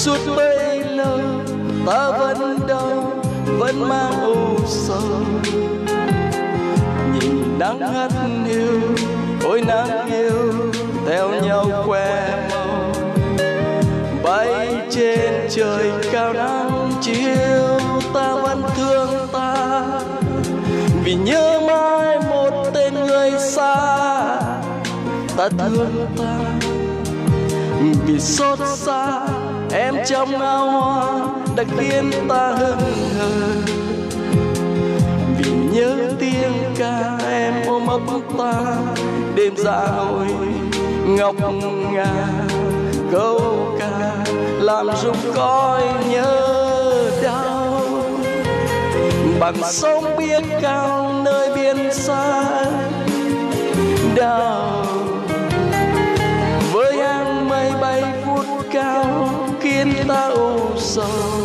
suốt bấy lâu ta vẫn đau, vẫn mang ưu sầu. Nhìn nắng hắt hiu, ôi nắng yêu theo nhau que màu, bay trên trời cao nắng chiều. Ta vẫn thương ta vì nhớ mãi một tên người xa. Ta thương ta vì xót xa em trong áo hoa đã khiến ta hững hờ. Vì nhớ tiếng ca em ôm ấp ta đêm dạ hội ngọc ngà. Câu ca làm rung cõi nhớ đau. Bằng sông biết cao nơi biển xa đau, với áng mây bay vút cao khiến ta u sầu.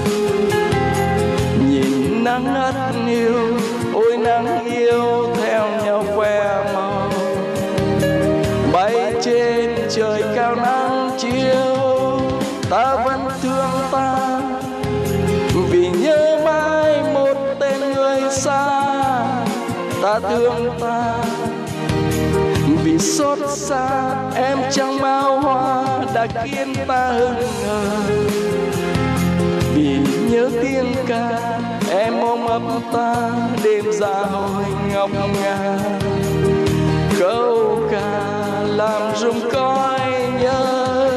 Nhìn nắng hắt hiu, ôi nắng yêu theo nhau que màu, bay trên trời cao nắng chiều. Ta vẫn thương ta vì nhớ mãi một tên người xa. Ta thương ta vì xót xa em trong áo hoa đã khiến ta hững hờ. Vì nhớ tiếng ca em ôm ấp ta đêm dạ hội ngọc ngà. Câu ca làm rung cõi nhớ.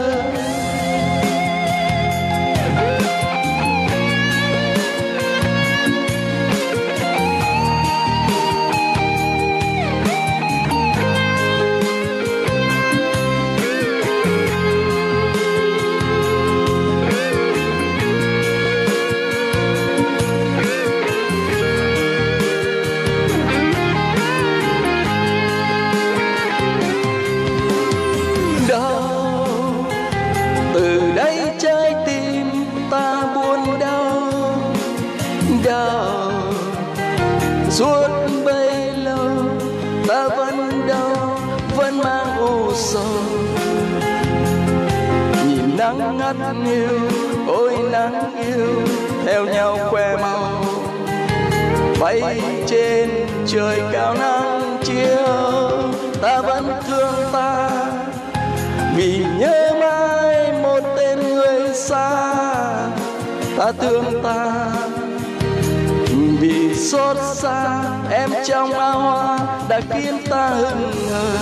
Từ đây trái tim ta buồn đau, đau suốt bấy lâu ta vẫn đau, vẫn mang u sầu. Nhìn nắng hắt hiu, ôi nắng yêu theo nhau que màu, bay trên trời cao nắng chiều. Ta vẫn thương ta vì nhớ mãi một tên người xa. Ta thương ta vì xót xa em trong áo hoa đã khiến ta hững hờ.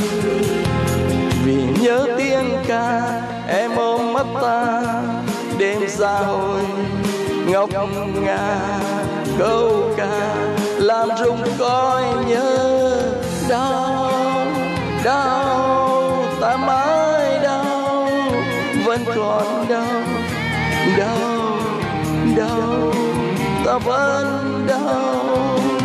Vì nhớ tiếng ca em ôm ấp ta đêm dạ hội ngọc ngà. Câu ca làm rung cõi nhớ đau, đau ta mãi đau, vẫn còn đau, đau, đau ta vẫn đau.